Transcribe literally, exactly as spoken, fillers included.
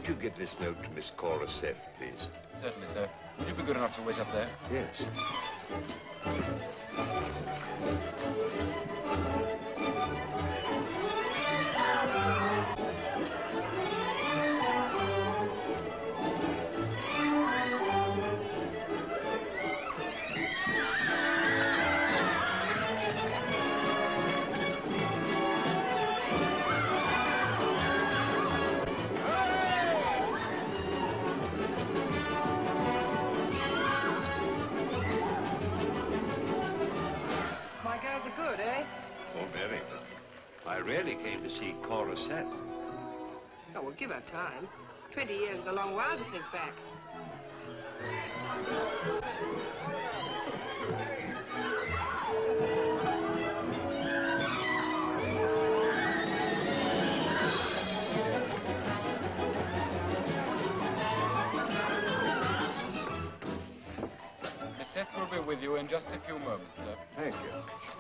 Could you give this note to Miss Cora Seth, please? Certainly, sir. Would you be good enough to wait up there? Yes. My girls are good, eh? Oh, very good. I really came to see Cora Seth. Oh, well, give her time. Twenty years is a long while to think back. Miss Seth will be with you in just a few moments, sir. Thank you.